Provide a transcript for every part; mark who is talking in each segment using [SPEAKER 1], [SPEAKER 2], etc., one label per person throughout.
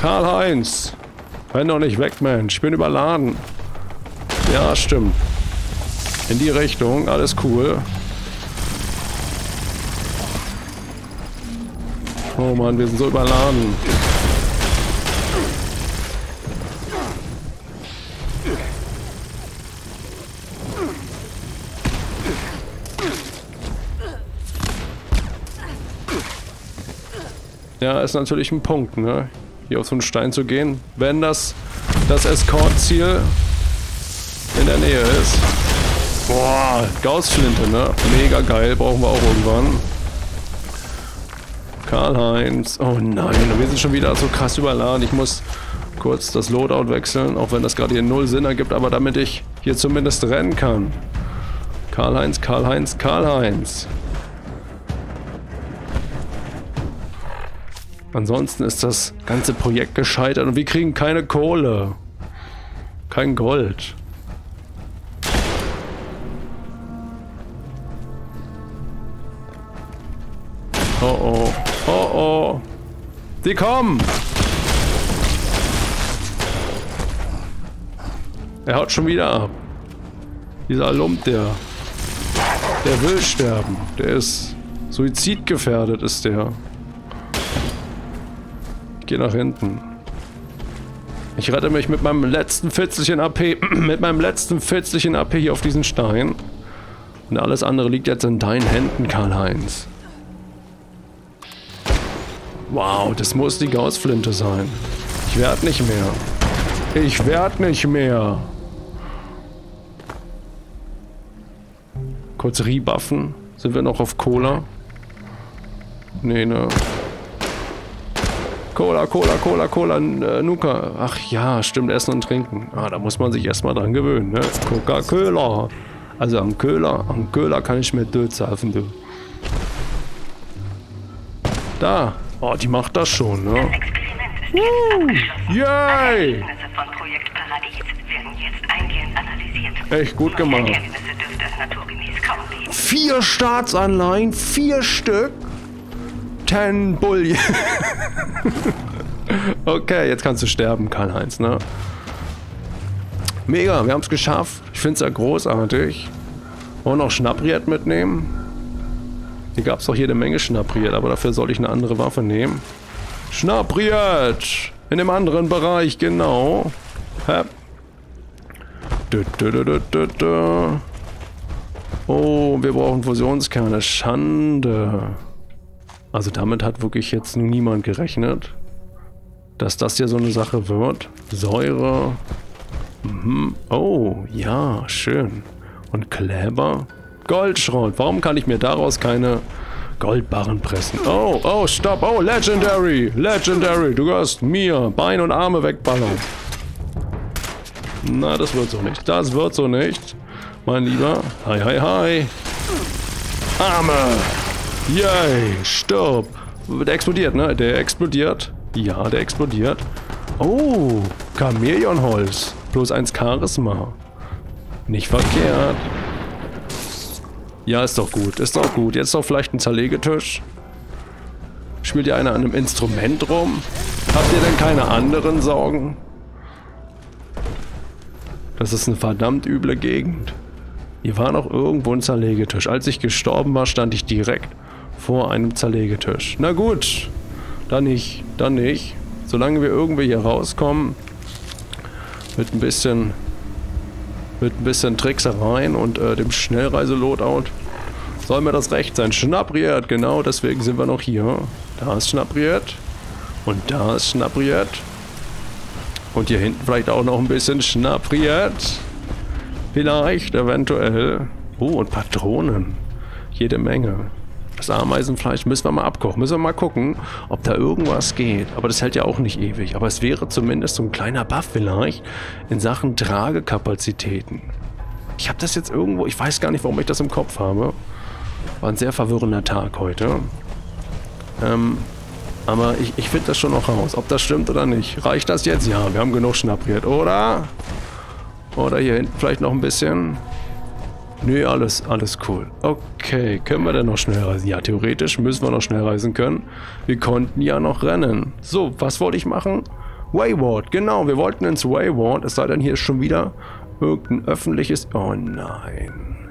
[SPEAKER 1] Karl-Heinz! Renn doch nicht weg, Mensch. Ich bin überladen. Ja, stimmt. In die Richtung. Alles cool. Oh Mann, wir sind so überladen. Ja, ist natürlich ein Punkt, ne? Hier auf so einen Stein zu gehen, wenn das Escort-Ziel in der Nähe ist. Boah, Gaussflinte, ne? Mega geil, brauchen wir auch irgendwann. Karl-Heinz. Oh nein, wir sind schon wieder so krass überladen. Ich muss kurz das Loadout wechseln, auch wenn das gerade hier null Sinn ergibt, aber damit ich hier zumindest rennen kann. Karl-Heinz, Karl-Heinz, Karl-Heinz. Ansonsten ist das ganze Projekt gescheitert und wir kriegen keine Kohle. Kein Gold. Oh oh. Oh oh. Die kommen! Er haut schon wieder ab. Dieser Lump, der will sterben. Der ist suizidgefährdet, ist der. Ich gehe nach hinten. Ich rette mich mit meinem letzten Fitzelchen AP, hier auf diesen Stein. Und alles andere liegt jetzt in deinen Händen, Karl-Heinz. Wow, das muss die Gaussflinte sein. Ich werd nicht mehr. Ich werd nicht mehr. Kurz rebuffen. Sind wir noch auf Cola? Nee, ne. Cola, Nuka. Ach ja, stimmt, Essen und Trinken. Ah, da muss man sich erstmal dran gewöhnen, ne? Coca-Cola. Also am Köhler kann ich mir durchzapfen, du. Da. Oh, die macht das schon, ne?
[SPEAKER 2] Das Experiment ist jetzt abgeschlossen.
[SPEAKER 1] Yay!
[SPEAKER 2] Alle Ergebnisse von Projekt Paradies werden jetzt eingehend analysiert.
[SPEAKER 1] Echt gut gemacht.
[SPEAKER 2] Ergebnisse dürfte es naturgemäß kaum geben.
[SPEAKER 1] 4 Staatsanleihen, 4 Stück. 10 Bulli. Okay, jetzt kannst du sterben, Karl-Heinz, ne? Mega, wir haben es geschafft. Ich finde es ja großartig. Wollen wir noch Schnappriet mitnehmen? Hier gab es doch jede Menge Schnappriet, aber dafür soll ich eine andere Waffe nehmen. Schnappriet! In dem anderen Bereich, genau. Hä? Oh, wir brauchen Fusionskerne. Schande. Also damit hat wirklich jetzt niemand gerechnet, dass das hier so eine Sache wird. Säure. Mhm. Oh, ja, schön. Und Kleber. Goldschrott. Warum kann ich mir daraus keine Goldbarren pressen? Oh, oh, stopp. Oh, Legendary. Legendary. Du gehörst mir. Beine und Arme wegballern. Na, das wird so nicht. Das wird so nicht. Mein Lieber. Hi, hi, hi. Arme. Yay. Stirb. Der explodiert, ne? Der explodiert. Ja, der explodiert. Oh, Chamäleonholz. Plus 1 Charisma. Nicht verkehrt. Ja, ist doch gut. Ist doch gut. Jetzt doch vielleicht ein Zerlegetisch. Spielt ihr einer an einem Instrument rum? Habt ihr denn keine anderen Sorgen? Das ist eine verdammt üble Gegend. Hier war noch irgendwo ein Zerlegetisch. Als ich gestorben war, stand ich direkt vor einem Zerlegetisch. Na gut. Dann nicht. Dann nicht. Solange wir irgendwie hier rauskommen, mit ein bisschen Tricksereien und dem Schnellreise-Loadout, soll mir das recht sein. Schnappriet, genau, deswegen sind wir noch hier. Da ist Schnappriet. Und da ist Schnappriet. Und hier hinten vielleicht auch noch ein bisschen Schnappriet. Vielleicht, eventuell. Oh, und Patronen. Jede Menge. Das Ameisenfleisch müssen wir mal abkochen. Müssen wir mal gucken, ob da irgendwas geht. Aber das hält ja auch nicht ewig. Aber es wäre zumindest so ein kleiner Buff vielleicht in Sachen Tragekapazitäten. Ich habe das jetzt irgendwo... Ich weiß gar nicht, warum ich das im Kopf habe. War ein sehr verwirrender Tag heute. Aber ich finde das schon noch raus. Ob das stimmt oder nicht. Reicht das jetzt? Ja, wir haben genug Schnappriet, oder? Oder hier hinten vielleicht noch ein bisschen... Nö, alles cool. Okay, können wir denn noch schnell reisen? Ja, theoretisch müssen wir noch schnell reisen können. Wir konnten ja noch rennen. So, was wollte ich machen? Wayward, genau, wir wollten ins Wayward, es sei denn, hier ist schon wieder irgendein öffentliches... Oh nein.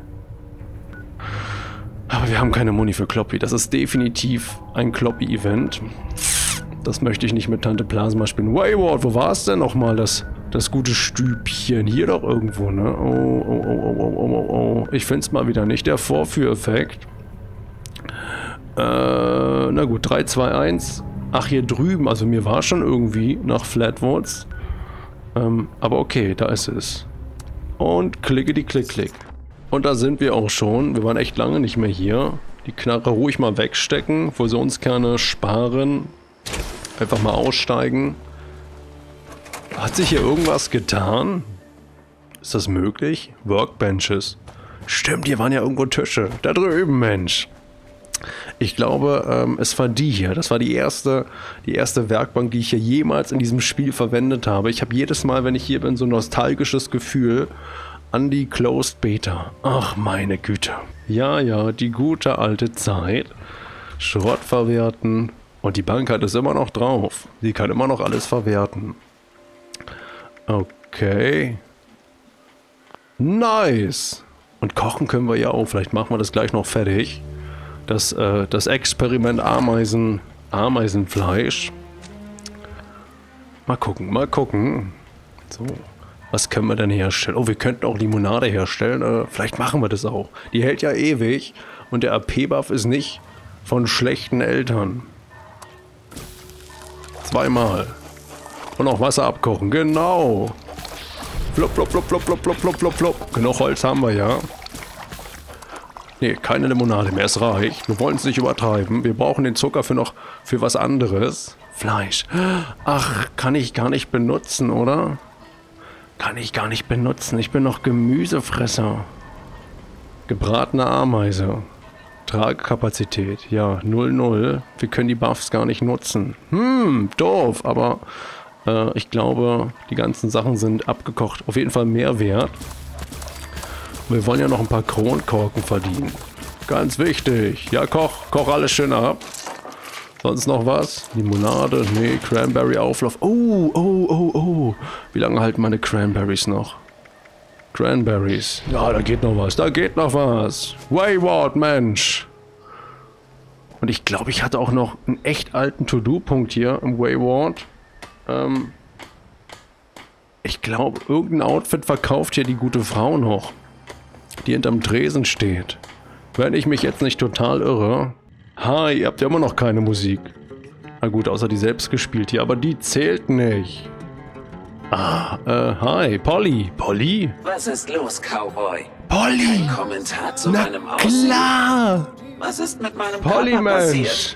[SPEAKER 1] Aber wir haben keine Muni für Kloppy, das ist definitiv ein Kloppy-Event. Das möchte ich nicht mit Tante Plasma spielen. Wayward, wo war es denn nochmal, das gute Stübchen? Hier doch irgendwo, ne? Oh. Ich finde es mal wieder nicht, der Vorführeffekt. Na gut, 3, 2, 1... Ach, hier drüben, also mir war schon irgendwie nach Flatwoods. Aber okay, da ist es. Und klickety klick, klick. Und da sind wir auch schon. Wir waren echt lange nicht mehr hier. Die Knarre ruhig mal wegstecken, Fusionskerne sparen. Einfach mal aussteigen. Hat sich hier irgendwas getan? Ist das möglich? Workbenches. Stimmt, hier waren ja irgendwo Tische. Da drüben, Mensch. Ich glaube, es war die hier. Das war die erste Werkbank, die ich hier jemals in diesem Spiel verwendet habe. Ich habe jedes Mal, wenn ich hier bin, so ein nostalgisches Gefühl an die Closed Beta. Ach, meine Güte. Ja, die gute alte Zeit. Schrott verwerten. Und die Bank hat es immer noch drauf. Sie kann immer noch alles verwerten. Okay. Nice. Und kochen können wir ja auch. Vielleicht machen wir das gleich noch fertig. Das Experiment Ameisenfleisch. Mal gucken. So, was können wir denn herstellen? Oh, wir könnten auch Limonade herstellen. Vielleicht machen wir das auch. Die hält ja ewig und der AP-Buff ist nicht von schlechten Eltern. 2-mal. Und noch Wasser abkochen, genau. Flop. Genug Holz haben wir ja. Nee, keine Limonade mehr, es reicht. Wir wollen es nicht übertreiben. Wir brauchen den Zucker für was anderes. Fleisch. Ach, kann ich gar nicht benutzen, oder? Kann ich gar nicht benutzen. Ich bin noch Gemüsefresser. Gebratene Ameise. Tragekapazität. Ja, 0,0. Wir können die Buffs gar nicht nutzen. Doof, aber ich glaube, die ganzen Sachen sind abgekocht. Auf jeden Fall mehr wert. Wir wollen ja noch ein paar Kronkorken verdienen. Ganz wichtig. Ja, koch alles schön ab. Sonst noch was? Limonade? Nee, Cranberry-Auflauf. Oh. Wie lange halten meine Cranberries noch? Cranberries. Ja, da geht noch was. Wayward, Mensch. Und ich glaube, ich hatte auch noch einen echt alten To-Do-Punkt hier im Wayward. Ich glaube, irgendein Outfit verkauft hier die gute Frau noch, die hinterm Tresen steht. Wenn ich mich jetzt nicht total irre. Hi, ihr habt ja immer noch keine Musik. Na gut, außer die selbst gespielt hier, aber die zählt nicht. Hi, Polly. Polly?
[SPEAKER 3] Was ist los, Cowboy?
[SPEAKER 1] Polly!
[SPEAKER 3] Kein Kommentar zu meinem Aussehen?
[SPEAKER 1] Klar!
[SPEAKER 3] Was ist mit meinem
[SPEAKER 1] Polly,
[SPEAKER 3] Körper
[SPEAKER 1] Mensch!
[SPEAKER 3] passiert?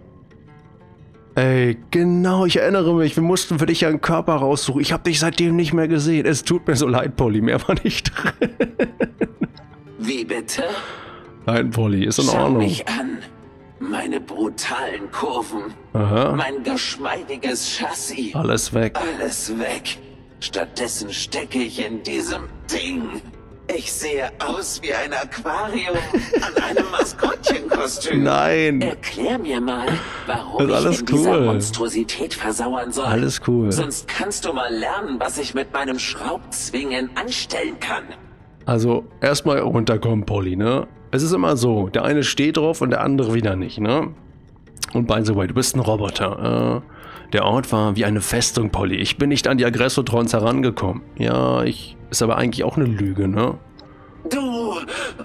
[SPEAKER 1] Ey, genau, ich erinnere mich, wir mussten für dich ja einen Körper raussuchen. Ich habe dich seitdem nicht mehr gesehen. Es tut mir so leid, Polly, mehr war nicht drin.
[SPEAKER 3] Wie bitte?
[SPEAKER 1] Nein, Polly, ist in
[SPEAKER 3] Schau
[SPEAKER 1] Ordnung.
[SPEAKER 3] mich an. Meine brutalen Kurven.
[SPEAKER 1] Aha,
[SPEAKER 3] Mein geschmeidiges Chassis.
[SPEAKER 1] alles weg.
[SPEAKER 3] Alles weg. Stattdessen stecke ich in diesem Ding. Ich sehe aus wie ein Aquarium an einem Maskottchenkostüm.
[SPEAKER 1] Nein,
[SPEAKER 3] Erklär mir mal, warum
[SPEAKER 1] Das ist alles
[SPEAKER 3] ich in dieser
[SPEAKER 1] cool.
[SPEAKER 3] Monstrosität versauern soll.
[SPEAKER 1] alles cool.
[SPEAKER 3] Sonst kannst du mal lernen, was ich mit meinem Schraubzwingen anstellen kann.
[SPEAKER 1] Also, erstmal runterkommen, Polly, ne? Es ist immer so, der eine steht drauf und der andere wieder nicht, ne? Und by the way, du bist ein Roboter. Der Ort war wie eine Festung, Polly. Ich bin nicht an die Aggressotrons herangekommen. Ja, ist aber eigentlich auch eine Lüge, ne?
[SPEAKER 3] Du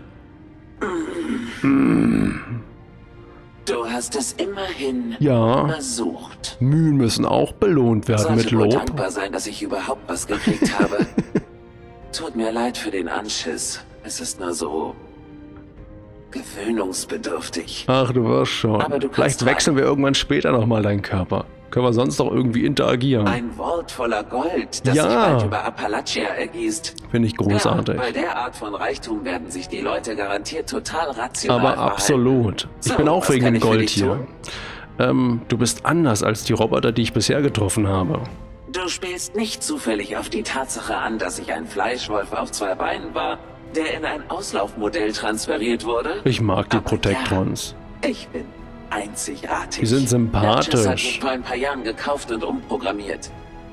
[SPEAKER 3] hast es immerhin
[SPEAKER 1] Ja,
[SPEAKER 3] versucht.
[SPEAKER 1] Mühen müssen auch belohnt werden mit
[SPEAKER 3] Sollte wohl
[SPEAKER 1] Lob.
[SPEAKER 3] dankbar sein, dass ich überhaupt was gekriegt habe. Tut mir leid für den Anschiss. Es ist nur so gewöhnungsbedürftig.
[SPEAKER 1] Ach, du wirst schon.
[SPEAKER 3] Aber du kannst
[SPEAKER 1] Vielleicht wechseln wir irgendwann später nochmal deinen Körper. Können wir sonst doch irgendwie interagieren.
[SPEAKER 3] Ein Vault voller Gold, das
[SPEAKER 1] Ja.
[SPEAKER 3] sich bald über Appalachia ergießt.
[SPEAKER 1] Finde ich großartig.
[SPEAKER 3] Ja, bei der Art von Reichtum werden sich die Leute garantiert total rational
[SPEAKER 1] Aber
[SPEAKER 3] verhalten.
[SPEAKER 1] absolut. Ich
[SPEAKER 3] So,
[SPEAKER 1] bin auch
[SPEAKER 3] was
[SPEAKER 1] wegen
[SPEAKER 3] kann
[SPEAKER 1] dem
[SPEAKER 3] ich für
[SPEAKER 1] Gold
[SPEAKER 3] dich
[SPEAKER 1] hier. Du bist anders als die Roboter, die ich bisher getroffen habe.
[SPEAKER 3] Du spielst nicht zufällig auf die Tatsache an, dass ich ein Fleischwolf auf 2 Beinen war, der in ein Auslaufmodell transferiert wurde?
[SPEAKER 1] Ich mag die
[SPEAKER 3] Aber
[SPEAKER 1] Protectrons.
[SPEAKER 3] Ja, ich bin einzigartig.
[SPEAKER 1] Die sind sympathisch.
[SPEAKER 3] Natchez hat mich vor ein paar Jahren gekauft und umprogrammiert.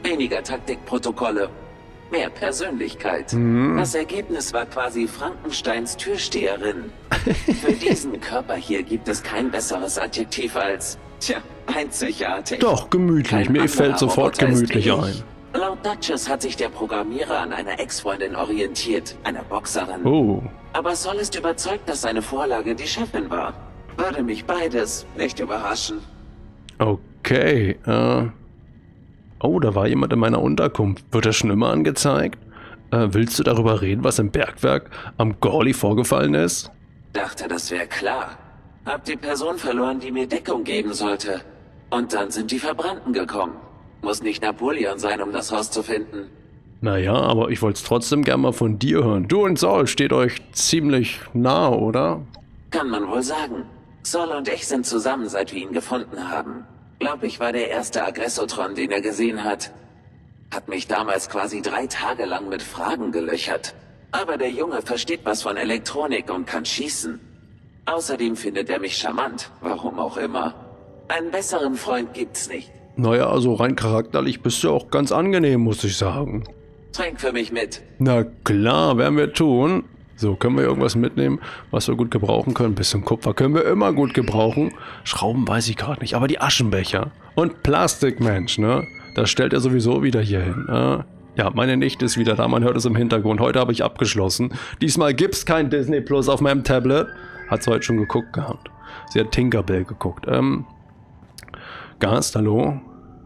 [SPEAKER 3] Weniger Taktikprotokolle, mehr Persönlichkeit. Das Ergebnis war quasi Frankensteins Türsteherin. Für diesen Körper hier gibt es kein besseres Adjektiv als, einzigartig.
[SPEAKER 1] Doch, gemütlich. Mir fällt sofort gemütlich ein.
[SPEAKER 3] Laut Duchess hat sich der Programmierer an einer Ex-Freundin orientiert, einer Boxerin.
[SPEAKER 1] Oh.
[SPEAKER 3] Aber Sol ist überzeugt, dass seine Vorlage die Chefin war. Würde mich beides nicht überraschen.
[SPEAKER 1] Okay, oh, da war jemand in meiner Unterkunft. Wird das schon immer angezeigt? Willst du darüber reden, was im Bergwerk am Gorley vorgefallen ist?
[SPEAKER 3] Dachte, das wäre klar. Hab die Person verloren, die mir Deckung geben sollte. Und dann sind die Verbrannten gekommen. Muss nicht Napoleon sein, um das Haus zu finden.
[SPEAKER 1] Naja, aber ich wollte es trotzdem gern mal von dir hören. Du und Sol steht euch ziemlich nah, oder?
[SPEAKER 3] Kann man wohl sagen. Sol und ich sind zusammen, seit wir ihn gefunden haben. Glaub ich war der erste Aggressotron, den er gesehen hat. Hat mich damals quasi 3 Tage lang mit Fragen gelöchert. Aber der Junge versteht was von Elektronik und kann schießen. Außerdem findet er mich charmant, warum auch immer. Einen besseren Freund gibt's nicht.
[SPEAKER 1] Naja, also rein charakterlich bist du auch ganz angenehm, muss ich sagen.
[SPEAKER 3] Trink für mich mit.
[SPEAKER 1] Na klar, werden wir tun. So, können wir irgendwas mitnehmen, was wir gut gebrauchen können? Ein bisschen Kupfer können wir immer gut gebrauchen. Schrauben weiß ich gerade nicht, aber die Aschenbecher. Und Plastikmensch, ne? Das stellt er sowieso wieder hier hin. Ja, meine Nichte ist wieder da, man hört es im Hintergrund. Heute habe ich abgeschlossen. Diesmal gibt's kein Disney Plus auf meinem Tablet. Hat sie heute schon geguckt gehabt. Sie hat Tinkerbell geguckt. Gast, hallo?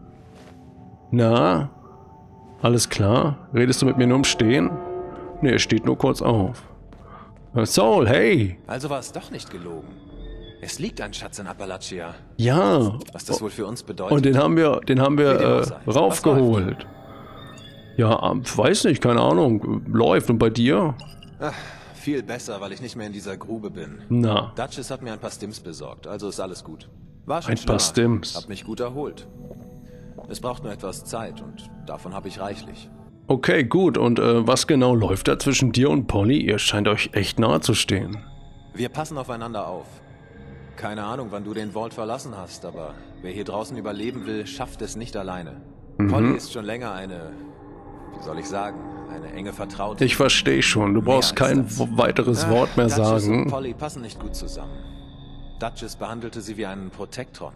[SPEAKER 1] Na? Alles klar? Redest du mit mir nur im Stehen? Ne, er steht nur kurz auf. Sol, hey!
[SPEAKER 4] Also war es doch nicht gelogen. Es liegt ein Schatz in Appalachia.
[SPEAKER 1] Ja.
[SPEAKER 4] Was das wohl für uns bedeutet.
[SPEAKER 1] Und den haben wir raufgeholt. Ja, weiß nicht, keine Ahnung. Läuft. Und bei dir?
[SPEAKER 4] Ach, viel besser, weil ich nicht mehr in dieser Grube bin.
[SPEAKER 1] Na.
[SPEAKER 4] Duchess hat mir ein paar Stims besorgt, also ist alles gut. War schon
[SPEAKER 1] Ein paar Stims.
[SPEAKER 4] Hab mich gut erholt. Es braucht nur etwas Zeit und davon habe ich reichlich.
[SPEAKER 1] Okay, gut. Und was genau läuft da zwischen dir und Polly? Ihr scheint euch echt nahe zu stehen.
[SPEAKER 4] Wir passen aufeinander auf. Keine Ahnung, wann du den Vault verlassen hast, aber wer hier draußen überleben will, schafft es nicht alleine. Polly ist schon länger eine, wie soll ich sagen, eine enge Vertraute.
[SPEAKER 1] Ich verstehe schon. Du brauchst kein weiteres Wort mehr
[SPEAKER 4] Duchess
[SPEAKER 1] sagen.
[SPEAKER 4] und Polly passen nicht gut zusammen. Duchess behandelte sie wie einen Protektron.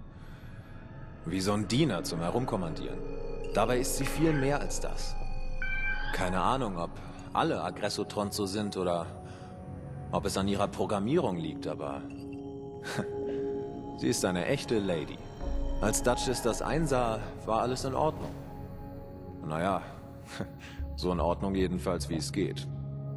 [SPEAKER 4] Wie so ein Diener zum Herumkommandieren. Dabei ist sie viel mehr als das. Keine Ahnung, ob alle Aggressotrons so sind oder ob es an ihrer Programmierung liegt, aber sie ist eine echte Lady. Als Duchess das einsah, war alles in Ordnung. Naja, so in Ordnung jedenfalls, wie es geht.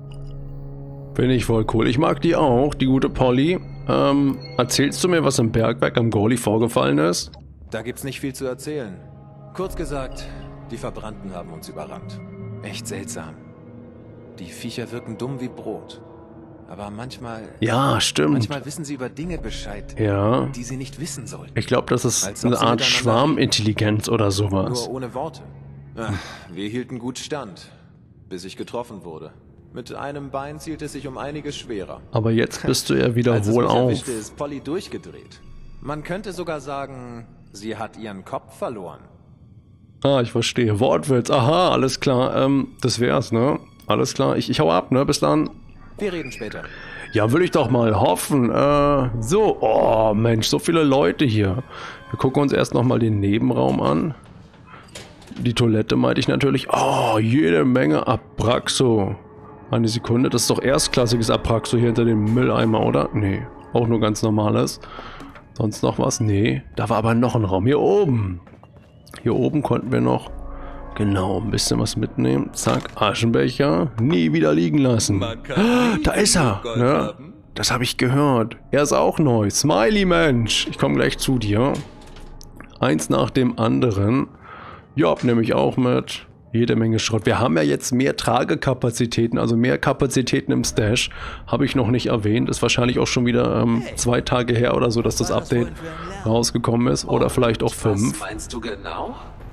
[SPEAKER 1] Finde ich voll cool. Ich mag die auch, die gute Polly. Erzählst du mir, was im Bergwerk am Gorley vorgefallen ist?
[SPEAKER 4] Da gibt's nicht viel zu erzählen. Kurz gesagt, die Verbrannten haben uns überrannt. Echt seltsam. Die Viecher wirken dumm wie Brot. Aber manchmal...
[SPEAKER 1] Ja, stimmt.
[SPEAKER 4] Manchmal wissen sie über Dinge Bescheid,
[SPEAKER 1] Ja.
[SPEAKER 4] die sie nicht wissen sollten.
[SPEAKER 1] Ich glaube, das ist
[SPEAKER 4] Als ob
[SPEAKER 1] eine
[SPEAKER 4] sie
[SPEAKER 1] Art
[SPEAKER 4] miteinander
[SPEAKER 1] Schwarmintelligenz oder sowas.
[SPEAKER 4] Nur ohne Worte. Ach, wir hielten gut stand, bis ich getroffen wurde. Mit einem Bein zielt es sich um einiges schwerer.
[SPEAKER 1] Aber jetzt bist du ja wieder
[SPEAKER 4] Als es
[SPEAKER 1] wohl
[SPEAKER 4] mich
[SPEAKER 1] auf.
[SPEAKER 4] erwischte, ist Polly durchgedreht. Man könnte sogar sagen, sie hat ihren Kopf verloren.
[SPEAKER 1] Ah, ich verstehe. Wortwitz. Aha, alles klar. Das wär's, ne? Alles klar. Ich hau ab, ne? Bis dann.
[SPEAKER 4] Wir reden später.
[SPEAKER 1] Ja, will ich doch mal hoffen. So. Oh, Mensch, so viele Leute hier. Wir gucken uns erst nochmal den Nebenraum an. Die Toilette meinte ich natürlich. Oh, jede Menge Abraxo. Eine Sekunde. Das ist doch erstklassiges Abraxo hier hinter dem Mülleimer, oder? Nee, auch nur ganz normales. Sonst noch was? Nee. Da war aber noch ein Raum. Hier oben. Hier oben konnten wir noch genau ein bisschen was mitnehmen. Zack, Aschenbecher. Nie wieder liegen lassen. Da ist er. Ne? Das habe ich gehört. Er ist auch neu. Smiley, Mensch. Ich komme gleich zu dir. Eins nach dem anderen. Job nehme ich auch mit. Jede Menge Schrott. Wir haben ja jetzt mehr Tragekapazitäten, also mehr Kapazitäten im Stash. Habe ich noch nicht erwähnt. Ist wahrscheinlich auch schon wieder 2 Tage her oder so, dass das Update rausgekommen ist. Oder vielleicht auch 5.
[SPEAKER 3] Was meinst du genau?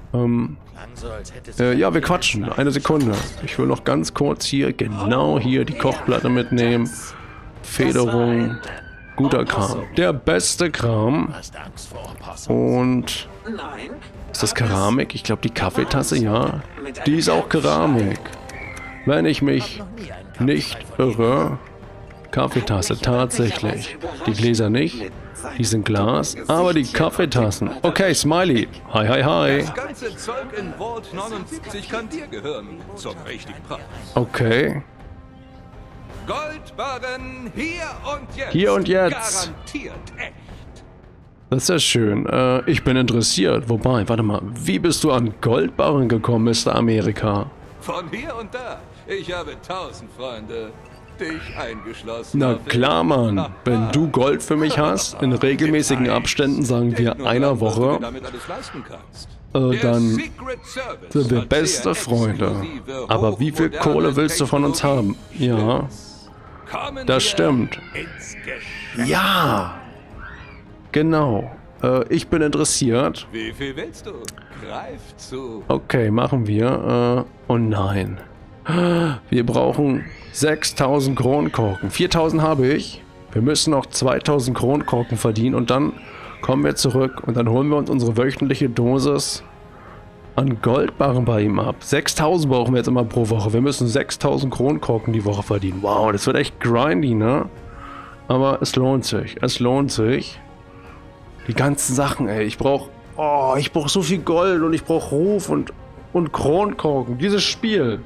[SPEAKER 1] Ja, wir quatschen. Eine Sekunde. Ich will noch ganz kurz hier, genau hier, die Kochplatte mitnehmen. Federung. Guter Kram. Der beste Kram. Und
[SPEAKER 3] Nein.
[SPEAKER 1] ist das Keramik? Ich glaube, die Kaffeetasse, ja. Die ist auch Keramik. Wenn ich mich nicht irre. Kaffeetasse, tatsächlich. Die Gläser nicht. Die sind Glas, aber die Kaffeetassen. Okay, Smiley. Hi, hi, hi.
[SPEAKER 5] Das ganze Zeug in Vault 79 kann dir gehören. Zum richtigen Preis.
[SPEAKER 1] Okay.
[SPEAKER 5] Goldbarren hier und jetzt.
[SPEAKER 1] Hier und jetzt.
[SPEAKER 5] Garantiert echt.
[SPEAKER 1] Das ist ja schön. Ich bin interessiert. Wobei, warte mal. Wie bist du an Goldbarren gekommen, Mr. Amerika?
[SPEAKER 5] Von hier und da. Ich habe 1000 Freunde. Dich eingeschlossen.
[SPEAKER 1] Na klar, Mann. Wenn du Gold für mich hast, in regelmäßigen Abständen, sagen wir einer Woche, dann sind wir beste Freunde. Aber wie viel Kohle willst du von uns haben? Ja, das stimmt. Ja, genau. Ich bin interessiert.
[SPEAKER 5] Wie viel willst du? Greif zu.
[SPEAKER 1] Okay, machen wir. Oh nein. Wir brauchen 6000 Kronkorken. 4000 habe ich. Wir müssen noch 2000 Kronkorken verdienen und dann kommen wir zurück und dann holen wir uns unsere wöchentliche Dosis an Goldbarren bei ihm ab. 6000 brauchen wir jetzt immer pro Woche. Wir müssen 6000 Kronkorken die Woche verdienen. Wow, das wird echt grindy, ne? Aber es lohnt sich. Es lohnt sich. Die ganzen Sachen, ey. Ich brauche so viel Gold und ich brauche Ruf und Kronkorken. Dieses Spiel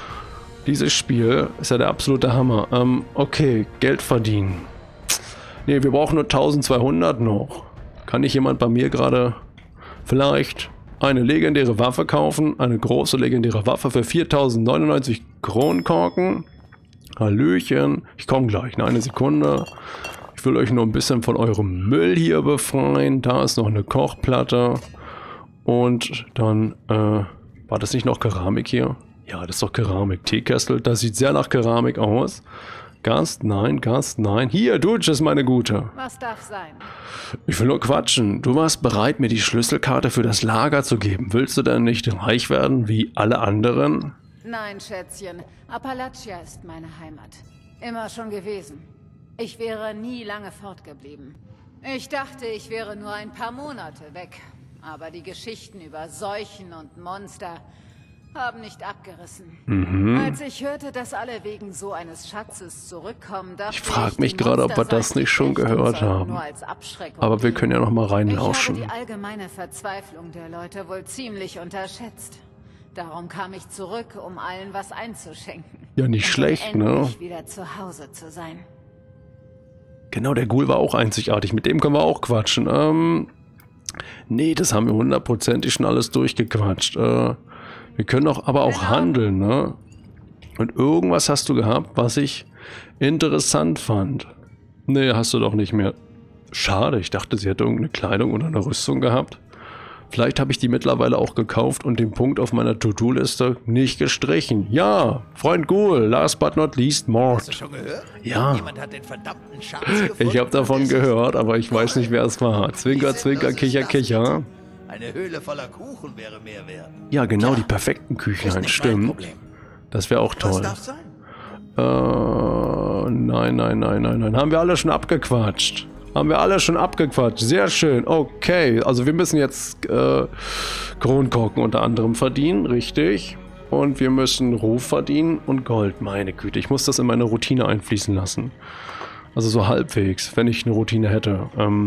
[SPEAKER 1] ist ja der absolute Hammer. Okay, Geld verdienen. Ne, wir brauchen nur 1200 noch. Kann nicht jemand bei mir gerade vielleicht eine legendäre Waffe kaufen? Eine große legendäre Waffe für 4099 Kronkorken? Hallöchen. Ich komme gleich, ne, eine Sekunde. Ich will euch nur ein bisschen von eurem Müll hier befreien. Da ist noch eine Kochplatte. Und dann, war das nicht noch Keramik hier? Ja, das ist doch Keramik. Teekessel, das sieht sehr nach Keramik aus. Gast, nein, Gast, nein. Hier, Dudes, meine Gute.
[SPEAKER 6] Was darf sein?
[SPEAKER 1] Ich will nur quatschen. Du warst bereit, mir die Schlüsselkarte für das Lager zu geben. Willst du denn nicht reich werden wie alle anderen?
[SPEAKER 6] Nein, Schätzchen. Appalachia ist meine Heimat. Immer schon gewesen. Ich wäre nie lange fortgeblieben. Ich dachte, ich wäre nur ein paar Monate weg. Aber die Geschichten über Seuchen und Monster haben nicht abgerissen. Als ich hörte, dass alle wegen so eines Schatzes zurückkommen, dachte
[SPEAKER 1] ich frage mich gerade, ob wir das nicht schon gehört haben. Aber wir können ja noch mal reinlauschen.
[SPEAKER 6] Ich habe die allgemeine Verzweiflung der Leute wohl ziemlich unterschätzt. Darum kam ich zurück, um allen was einzuschenken.
[SPEAKER 1] Ja, nicht schlecht, ne?
[SPEAKER 6] Endlich wieder zu Hause zu sein.
[SPEAKER 1] Genau, der Ghoul war auch einzigartig. Mit dem können wir auch quatschen. Nee, das haben wir hundertprozentig schon alles durchgequatscht. Wir können doch aber auch handeln, ne? Und irgendwas hast du gehabt, was ich interessant fand. Nee, hast du doch nicht mehr. Schade, ich dachte, sie hätte irgendeine Kleidung oder eine Rüstung gehabt. Vielleicht habe ich die mittlerweile auch gekauft und den Punkt auf meiner To-Do-Liste nicht gestrichen. Ja, Freund Ghoul, last but not least, Mord.
[SPEAKER 7] Hast du schon gehört?
[SPEAKER 1] Ja,
[SPEAKER 7] Jemand hat den verdammten Schatz gefunden.
[SPEAKER 1] ich habe davon gehört, aber ich weiß nicht, wer es war. Zwinker, zwinker, kicher, kicher.
[SPEAKER 7] Eine Höhle voller Kuchen wäre mehr wert.
[SPEAKER 1] Ja, genau, die perfekten Küchlein, stimmt. Das wäre auch
[SPEAKER 7] Was
[SPEAKER 1] toll.
[SPEAKER 7] darf sein?
[SPEAKER 1] Nein. Haben wir alle schon abgequatscht. Sehr schön. Okay, also wir müssen jetzt Kronkorken unter anderem verdienen, richtig. Und wir müssen Ruf verdienen und Gold. Meine Güte, ich muss das in meine Routine einfließen lassen. Also so halbwegs, wenn ich eine Routine hätte.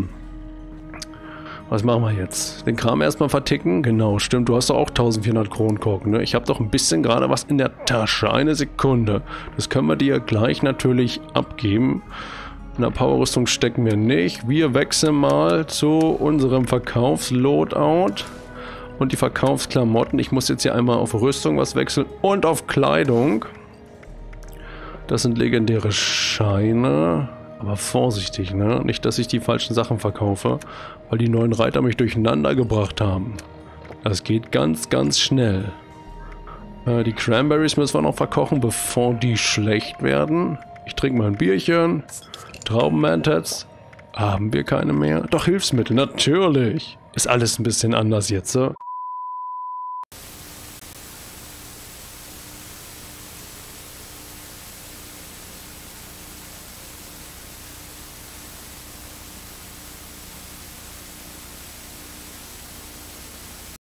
[SPEAKER 1] Was machen wir jetzt? Den Kram erstmal verticken? Genau, stimmt. Du hast doch auch 1400 Kronkorken, ne? Ich habe doch ein bisschen gerade was in der Tasche. Eine Sekunde. Das können wir dir gleich natürlich abgeben. In der Powerrüstung stecken wir nicht. Wir wechseln mal zu unserem Verkaufsloadout. Und die Verkaufsklamotten. Ich muss jetzt hier einmal auf Rüstung was wechseln. Und auf Kleidung. Das sind legendäre Scheine. Aber vorsichtig, ne? Nicht, dass ich die falschen Sachen verkaufe. Weil die neuen Reiter mich durcheinander gebracht haben. Das geht ganz, ganz schnell. Die Cranberries müssen wir noch verkochen, bevor die schlecht werden. Ich trinke mal ein Bierchen. Traubenmantats. Haben wir keine mehr? Doch, Hilfsmittel, natürlich. Ist alles ein bisschen anders jetzt, so.